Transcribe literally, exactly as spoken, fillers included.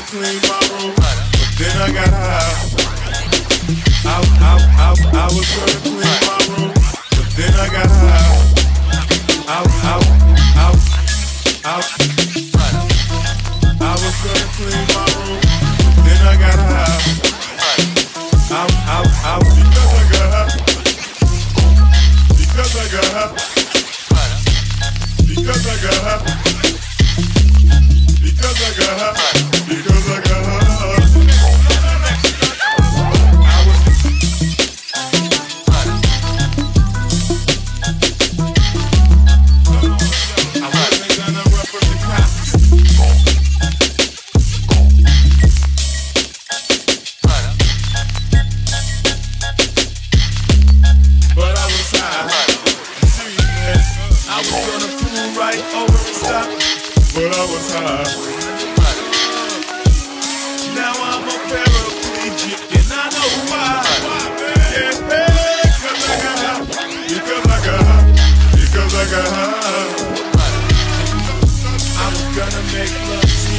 clean my room, but then I got high. I, I, I, I was gonna clean my room, but then I got high. I, I, I, I, I was gonna clean my room, but then I got high. I, I, I, because I got high. Because I got high. Because I got high. Because I got high. Because I got high. But I was high. Now I'm a paraplegic and I know why. Yeah, because I got high. Because I got high. Because I got high. I was gonna make love.